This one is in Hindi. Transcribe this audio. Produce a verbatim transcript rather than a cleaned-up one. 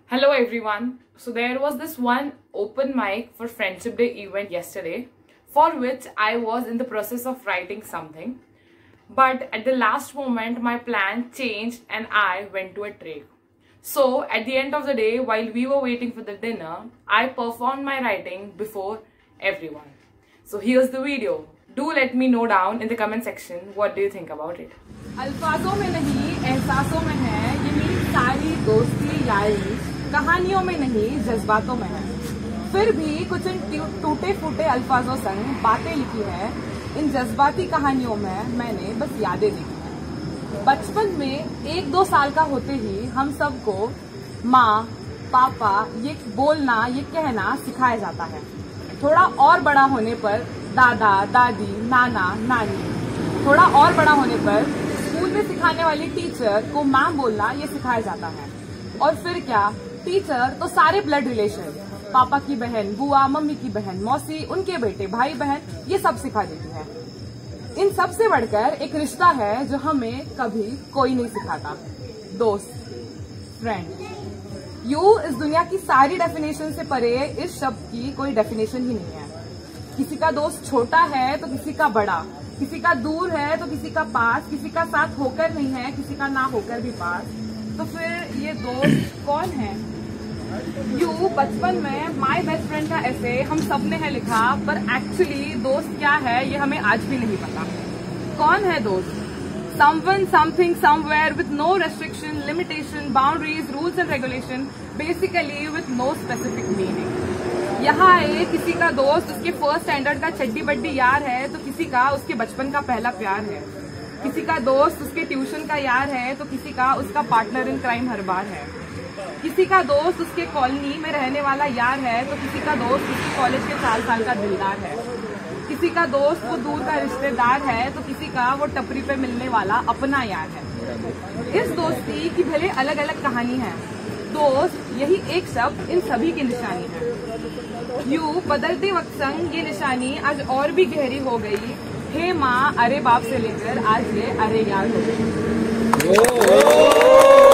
Hello everyone. So there was this one open mic for Friendship Day event yesterday for which I was in the process of writing something. But at the last moment my plan changed and I went to a trek. So at the end of the day, while we were waiting for the dinner, I performed my writing before everyone. So here's the video. Do let me know down in the comment section what do you think about it. अल्फाजों में नहीं एहसासों में है ये मेरी सारी दोस्ती यारी, कहानियों में नहीं जज्बातों में है। फिर भी कुछ इन टूटे फूटे अल्फाजों संग बातें लिखी है। इन जज्बाती कहानियों में मैंने बस यादें लिखी है। बचपन में एक दो साल का होते ही हम सबको माँ पापा ये बोलना ये कहना सिखाया जाता है। थोड़ा और बड़ा होने पर दादा दादी नाना नानी, थोड़ा और बड़ा होने पर स्कूल में सिखाने वाली टीचर को मैम बोलना ये सिखाया जाता है। और फिर क्या, टीचर तो सारे ब्लड रिलेशन, पापा की बहन, बुआ, मम्मी की बहन, मौसी, उनके बेटे, भाई बहन, ये सब सिखा देती है। इन सब से बढ़कर एक रिश्ता है जो हमें कभी कोई नहीं सिखाता, दोस्त, फ्रेंड। यू इस दुनिया की सारी डेफिनेशन से परे इस शब्द की कोई डेफिनेशन ही नहीं है। किसी का दोस्त छोटा है तो किसी का बड़ा, किसी का दूर है तो किसी का पास, किसी का साथ होकर नहीं है, किसी का ना होकर भी पास। तो फिर ये दोस्त कौन है? यू बचपन में माय बेस्ट फ्रेंड का ऐसे हम सब ने है लिखा, पर एक्चुअली दोस्त क्या है ये हमें आज भी नहीं पता। कौन है दोस्त? Someone, something, somewhere with no restriction, limitation, boundaries, rules and regulation, basically with no specific meaning. यहाँ है किसी का दोस्त उसके फर्स्ट स्टैंडर्ड का चड्डी बड्डी यार है तो किसी का उसके बचपन का पहला प्यार है। किसी का दोस्त उसके ट्यूशन का यार है तो किसी का उसका पार्टनर इन क्राइम हर बार है। किसी का दोस्त उसके कॉलोनी में रहने वाला यार है तो किसी का दोस्त उसके कॉलेज के चार साल का दिलदार है। किसी का दोस्त वो दूर का रिश्तेदार है तो किसी का वो टपरी पे मिलने वाला अपना यार है। इस दोस्ती की भले अलग अलग कहानी है, दोस्त यही एक शब्द इन सभी की निशानी है। यू बदलते वक्त संग ये निशानी आज और भी गहरी हो गई। हे माँ अरे बाप से लेकर आज ये अरे यार हो गई।